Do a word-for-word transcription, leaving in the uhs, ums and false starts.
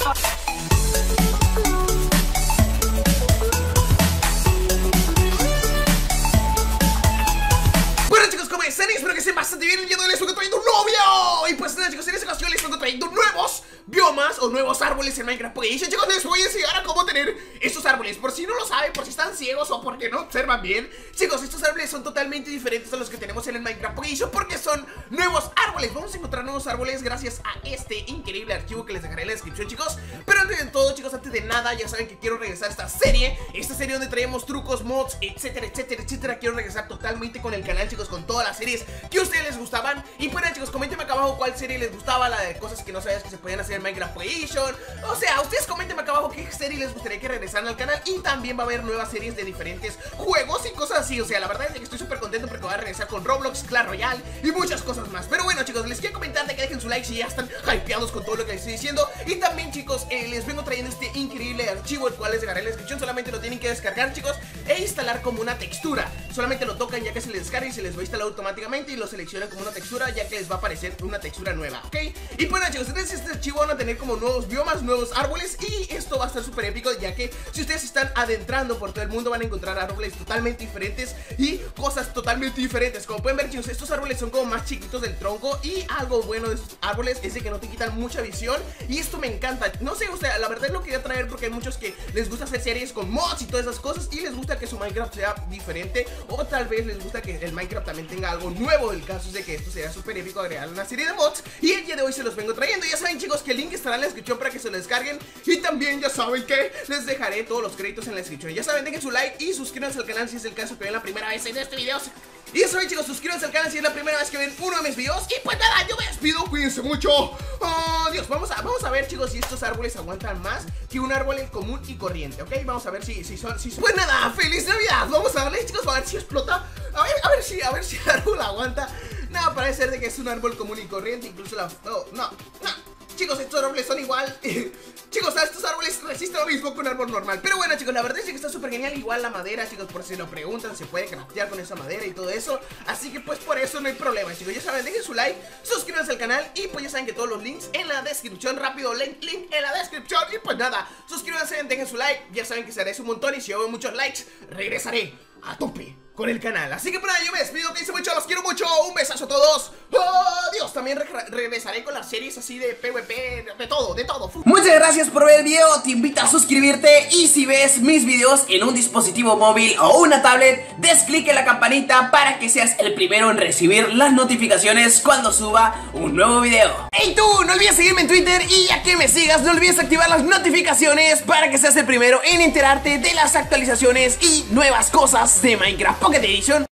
Bueno chicos, ¿cómo están? Espero que estén bastante bien. El día de hoy les vengo trayendo un novio. Y pues nada chicos, en esta ocasión les vengo trayendo nuevos biomas o nuevos árboles en Minecraft Pokédex. Chicos, les voy a enseñar a cómo tener estos árboles. Por si no lo saben, por si están ciegos o porque no observan bien. Chicos, estos árboles son totalmente diferentes a los que tenemos en el Minecraft Pokédex, porque son nuevos árboles. Vamos a encontrar nuevos árboles gracias a este increíble archivo que les dejaré en la descripción, chicos. Pero antes de todo, chicos, antes de nada, ya saben que quiero regresar a esta serie. Esta serie donde traemos trucos, mods, etcétera, etcétera, etcétera. Quiero regresar totalmente con el canal, chicos, con todas las series que a ustedes les gustaban. Y bueno chicos, coméntenme acá abajo cuál serie les gustaba, la de cosas que no sabías que se podían hacer en Minecraft Pokédex. O sea, ustedes coméntenme acá abajo qué serie les gustaría que regresaran al canal. Y también va a haber nuevas series de diferentes juegos y cosas así. O sea, la verdad es que estoy súper contento porque voy a regresar con Roblox, Clash Royale y muchas cosas más. Pero bueno chicos, les quiero comentar de que dejen su like si ya están hypeados con todo lo que les estoy diciendo. Y también chicos, eh, les vengo trayendo este increíble archivo, el cual les dejaré en la descripción. Solamente lo tienen que descargar, chicos, e instalar como una textura. Solamente lo tocan ya que se les descarga y se les va a instalar automáticamente. Y lo seleccionan como una textura ya que les va a aparecer una textura nueva, ¿ok? Y bueno chicos, entonces este archivo van a tener como nuevos biomas, nuevos árboles. Y esto va a estar súper épico, ya que si ustedes se están adentrando por todo el mundo van a encontrar árboles totalmente diferentes y cosas totalmente diferentes. Como pueden ver chicos, estos árboles son como más chiquitos del tronco. Y algo bueno de estos árboles es de que no te quitan mucha visión. Y esto me encanta. No sé, o sea, la verdad lo quería traer porque hay muchos que les gusta hacer series con mods y todas esas cosas. Y les gusta que su Minecraft sea diferente. O tal vez les gusta que el Minecraft también tenga algo nuevo. El caso es de que esto sería súper épico agregar una serie de mods. Y el día de hoy se los vengo trayendo. Ya saben chicos que el link estará en la descripción para que se lo descarguen. Y también ya saben que les dejaré todos los créditos en la descripción. Ya saben, dejen su like y suscríbanse al canal si es el caso que ven la primera vez en este video. Y ya saben chicos, suscríbanse al canal si es la primera vez que ven uno de mis videos. Y pues nada, yo me despido, cuídense mucho. Adiós, vamos a, vamos a ver chicos si estos árboles aguantan más que un árbol común y corriente, ¿ok? Vamos a ver si, si son, si son... Pues nada, feliz Navidad. Vamos a darle chicos, a ver si explota. A ver, a ver si, a ver si el árbol aguanta. No, parece ser de que es un árbol común y corriente. Incluso la... No, no, no. Chicos, estos árboles son igual. Chicos, estos árboles resisten lo mismo que un árbol normal. Pero bueno chicos, la verdad es que está súper genial. Igual la madera, chicos, por si lo preguntan, se puede craftear con esa madera y todo eso. Así que pues por eso no hay problema, chicos. Ya saben, dejen su like, suscríbanse al canal. Y pues ya saben que todos los links en la descripción. Rápido, link, link en la descripción. Y pues nada, suscríbanse, dejen su like. Ya saben que se haré un montón y si yo veo muchos likes, regresaré a tope con el canal. Así que por ahí yo me despido, que hice mucho, los quiero mucho. Un besazo a todos. Adiós. También re regresaré con las series así de PvP, de todo, de todo. Muchas gracias por ver el video. Te invito a suscribirte. Y si ves mis videos en un dispositivo móvil o una tablet, des clic en la campanita para que seas el primero en recibir las notificaciones cuando suba un nuevo video. Hey tú, no olvides seguirme en Twitter. Y ya que me sigas, no olvides activar las notificaciones para que seas el primero en enterarte de las actualizaciones y nuevas cosas de Minecraft Pocket Edition.